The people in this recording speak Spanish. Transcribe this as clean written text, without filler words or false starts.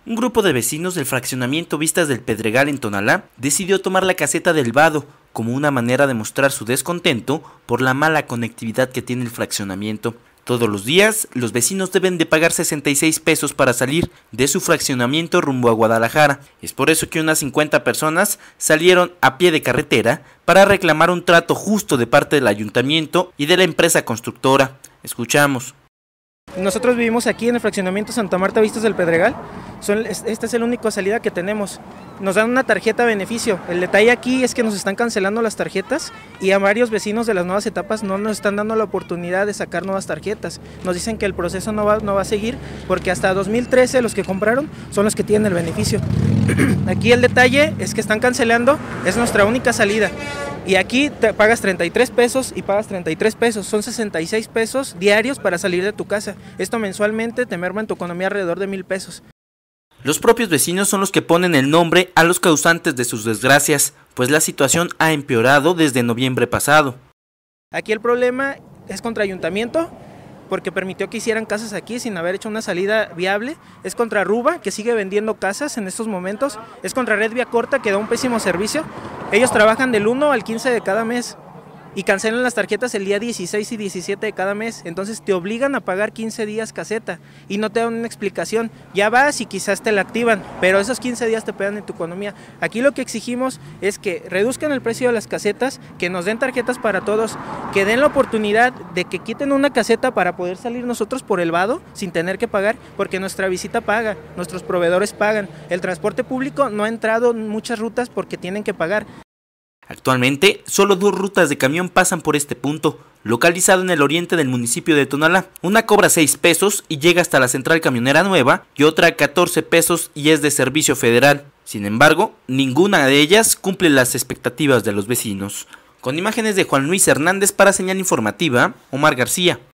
Un grupo de vecinos del fraccionamiento Vistas del Pedregal en Tonalá decidió tomar la caseta del Vado como una manera de mostrar su descontento por la mala conectividad que tiene el fraccionamiento. Todos los días, los vecinos deben de pagar 66 pesos para salir de su fraccionamiento rumbo a Guadalajara. Es por eso que unas 50 personas salieron a pie de carretera para reclamar un trato justo de parte del ayuntamiento y de la empresa constructora. Escuchamos. Nosotros vivimos aquí en el fraccionamiento Santa Marta Vistas del Pedregal. Esta es la única salida que tenemos. Nos dan una tarjeta beneficio. El detalle aquí es que nos están cancelando las tarjetas y a varios vecinos de las nuevas etapas no nos están dando la oportunidad de sacar nuevas tarjetas. Nos dicen que el proceso no va a seguir porque hasta 2013 los que compraron son los que tienen el beneficio. Aquí el detalle es que están cancelando, es nuestra única salida. Y aquí te pagas 33 pesos y pagas 33 pesos, son 66 pesos diarios para salir de tu casa. Esto mensualmente te merma en tu economía alrededor de 1,000 pesos. Los propios vecinos son los que ponen el nombre a los causantes de sus desgracias, pues la situación ha empeorado desde noviembre pasado. Aquí el problema es contra ayuntamiento, porque permitió que hicieran casas aquí sin haber hecho una salida viable. Es contra Ruba, que sigue vendiendo casas en estos momentos. Es contra Red Vía Corta, que da un pésimo servicio. Ellos trabajan del 1 al 15 de cada mes y cancelan las tarjetas el día 16 y 17 de cada mes. Entonces te obligan a pagar 15 días caseta y no te dan una explicación. Ya vas y quizás te la activan, pero esos 15 días te pegan en tu economía. Aquí lo que exigimos es que reduzcan el precio de las casetas, que nos den tarjetas para todos, que den la oportunidad de que quiten una caseta para poder salir nosotros por el vado sin tener que pagar, porque nuestra visita paga, nuestros proveedores pagan. El transporte público no ha entrado en muchas rutas porque tienen que pagar. Actualmente, solo 2 rutas de camión pasan por este punto, localizado en el oriente del municipio de Tonalá. Una cobra 6 pesos y llega hasta la central camionera nueva, y otra 14 pesos y es de servicio federal. Sin embargo, ninguna de ellas cumple las expectativas de los vecinos. Con imágenes de Juan Luis Hernández para Señal Informativa, Omar García.